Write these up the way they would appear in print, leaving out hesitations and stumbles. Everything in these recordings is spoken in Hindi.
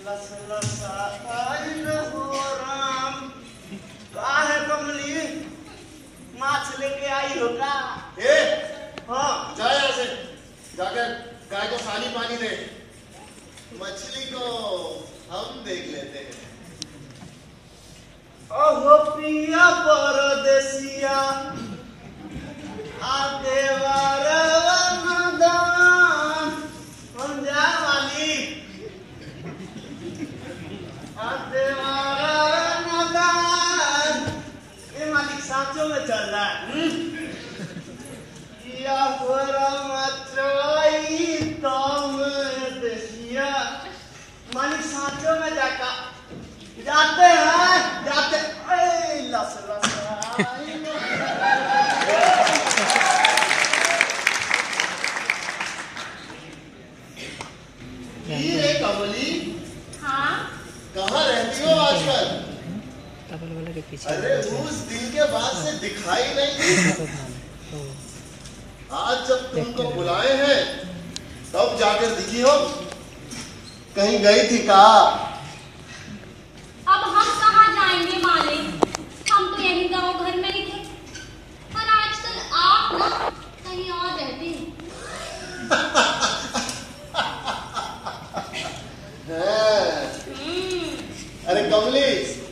लस लस आई हो राम, का है कमली? माछ लेके आई हो का? ए, हाँ जा यहाँ से, जाकर गाय को खाली पानी दे। मछली को हम देख लेते हैं। ओहो पिया परदेसिया, आते वारदान, हम जा मालिक, आते वारदान। ये मालिक सांचों में चल रहा है। या मचवाई तम देसिया, मालिक सांचों में जाते हैं, जाते लस लस रे कमली, हाँ कहाँ रहती हो आजकल? डबल वाले के पीछे। अरे उस दिन के बाद से दिखाई नहीं दी। आज जब तुमको बुलाए हैं तब जाकर दिखी हो। कहीं गई थी का? अब हम कहाँ जाएंगे मालिक, हम तो यही गाँव घर में ही थे, पर आजकल आप ना कहीं और रहते हैं। अरे कमली,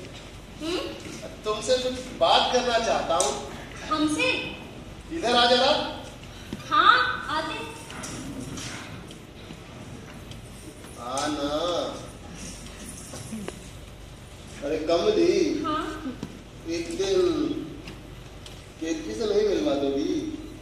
तुमसे कुछ बात करना चाहता हूँ। हमसे? इधर आ जरा। हाँ आते। आना। अरे कमली, हाँ एक दिन केतकी से नहीं मिलवा दोगी?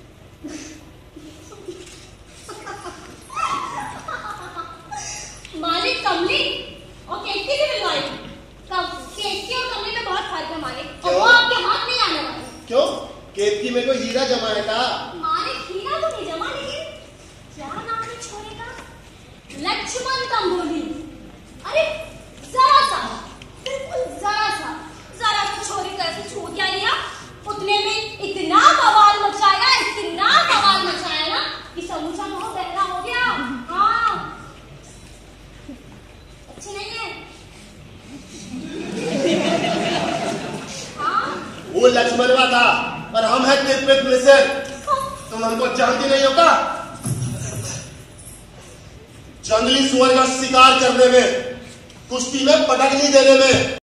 मालिक कमली और केतकी से मिलवाई? केतकी और कमली में बहुत फर्क है मालिक, और वो आपके हाथ नहीं आने वाले। क्यों? केतकी में कोई हीरा जमा है का? मालिक हीरा तो नहीं जमा, लेकिन क्या नाम है छोरे का? लक्ष्मण तंबोली। अरे जरा सा, बिल्कुल जरा सा छोरे को ऐसे छू क्या लिया, उतने में इतना बवाल मचाया ना कि समूचा मुंह बहरा हो गया। हाँ अच्छी नहीं है। हाँ वो लक्ष्मणवा था, पर हम हैं तिरपेट मिश्र। तुम हमको जानती नहीं हो का? जंगली सुअर का शिकार करने में, कुश्ती में पटकनी देने में।